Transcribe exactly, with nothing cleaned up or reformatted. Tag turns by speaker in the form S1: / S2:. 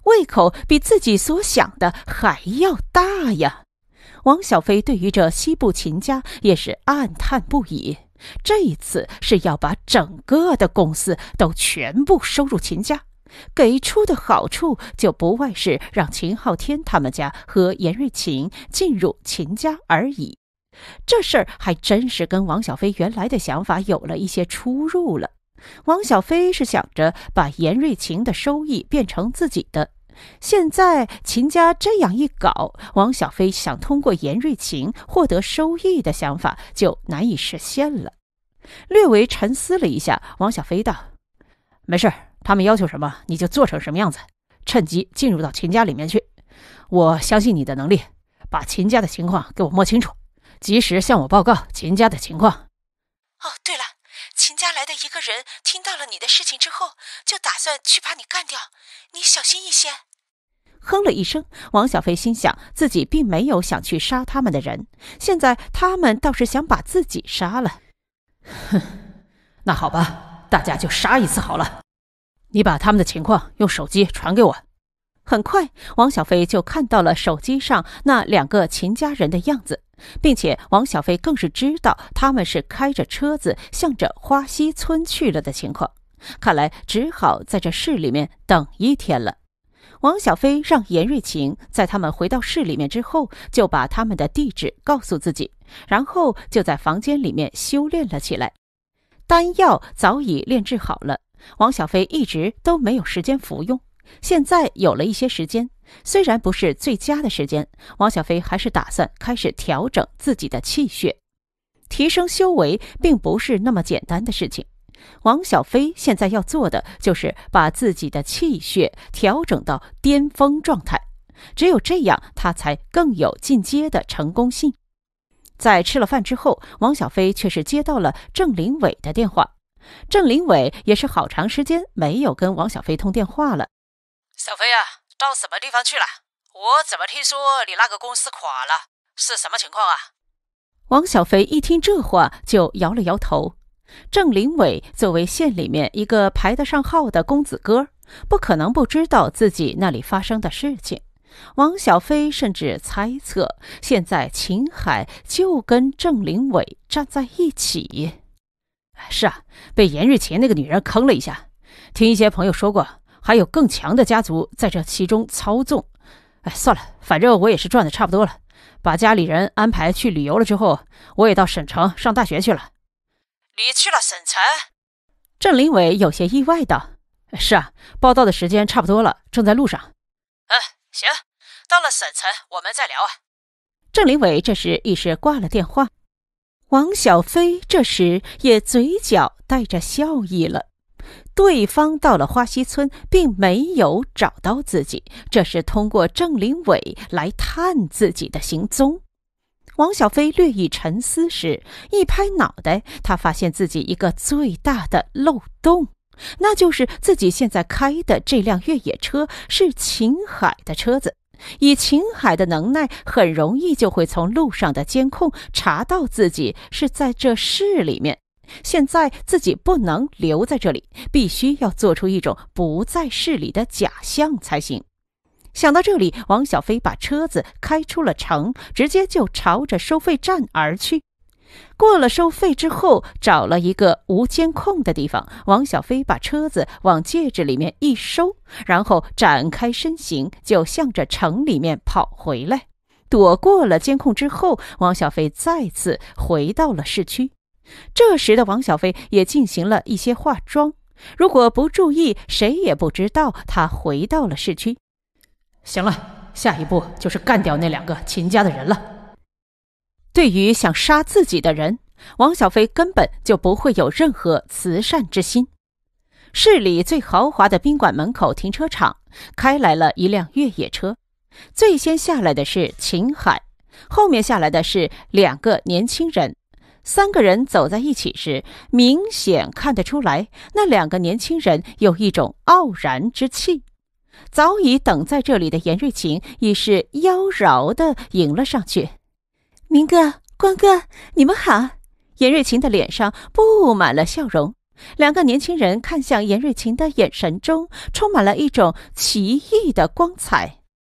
S1: 胃口比自己所想的还要大呀。王小飞对于这西部秦家也是暗叹不已，这一次是要把整个的公司都全部收入秦家，给出的好处就不外是让秦昊天他们家和严瑞琴进入秦家而已。这事儿还真是跟王小飞原来的想法有了一些出入了。王小飞是想着把严瑞琴的收益变成自己的，现在秦家这样一搞，王小飞想通过严瑞琴获得收益的想法就难以实现了。略微沉思了一下，王小飞道：没事，他们要求什么你就做成什么样子，趁机进入到秦家里面去。我相信你的能力，把秦家的情况给我摸清楚，及时向我报告秦家的情况。
S2: 哦，对了，秦家来的一个人听到了你的事情之后，就打算去把你干掉，你小心一些。
S1: 哼了一声，王小飞心想自己并没有想去杀他们的人，现在他们倒是想把自己杀了。
S3: 哼，那好吧，大家就杀一次好了。你把他们的情况用手机传给我。
S1: 很快，王小飞就看到了手机上那两个秦家人的样子，并且王小飞更是知道他们是开着车子向着花溪村去了的情况，看来只好在这市里面等一天了。王小飞让严瑞琴在他们回到市里面之后，就把他们的地址告诉自己，然后就在房间里面修炼了起来。丹药早已炼制好了，王小飞一直都没有时间服用，现在有了一些时间，虽然不是最佳的时间，王小飞还是打算开始调整自己的气血。提升修为并不是那么简单的事情，王小飞现在要做的就是把自己的气血调整到巅峰状态，只有这样他才更有进阶的成功性。在吃了饭之后，王小飞却是接到了郑林伟的电话。郑林伟也是好长时间没有跟王小飞通电话了。
S4: 小飞啊，到什么地方去了？我怎么听说你那个公司垮了？是什么情况啊？
S1: 王小飞一听这话就摇了摇头。郑林伟作为县里面一个排得上号的公子哥，不可能不知道自己那里发生的事情。王小飞甚至猜测，现在秦海就跟郑林伟站在一起。
S3: 是啊，被严瑞琴那个女人坑了一下，听一些朋友说过，还有更强的家族在这其中操纵。哎，算了，反正我也是赚的差不多了，把家里人安排去旅游了之后，我也到省城上大学去了。
S4: 你去了省城？
S1: 郑林伟有些意外道。
S3: 是啊，报到的时间差不多了，正在路上。
S4: 嗯，行，到了省城我们再聊啊。
S1: 郑林伟这时已是挂了电话。王小飞这时也嘴角带着笑意了。对方到了花溪村并没有找到自己，这是通过郑林伟来探自己的行踪。王小飞略一沉思时，一拍脑袋，他发现自己一个最大的漏洞，那就是自己现在开的这辆越野车是秦海的车子。以秦海的能耐，很容易就会从路上的监控查到自己是在这市里面。现在自己不能留在这里，必须要做出一种不在市里的假象才行。想到这里，王小飞把车子开出了城，直接就朝着收费站而去。过了收费之后，找了一个无监控的地方，王小飞把车子往戒指里面一收，然后展开身形，就向着城里面跑回来。躲过了监控之后，王小飞再次回到了市区。这时的王小飞也进行了一些化妆，如果不注意，谁也不知道他回到了市区。
S3: 行了，下一步就是干掉那两个秦家的人了。
S1: 对于想杀自己的人，王小飞根本就不会有任何慈善之心。市里最豪华的宾馆门口停车场开来了一辆越野车，最先下来的是秦海，后面下来的是两个年轻人。三个人走在一起时，明显看得出来，那两个年轻人有一种傲然之气。早已等在这里的严瑞琴已是妖娆地迎了上去。明哥、关哥，你们好。严瑞琴的脸上布满了笑容， 两个年轻人看向严瑞琴的眼神中充满了一种奇异的光彩。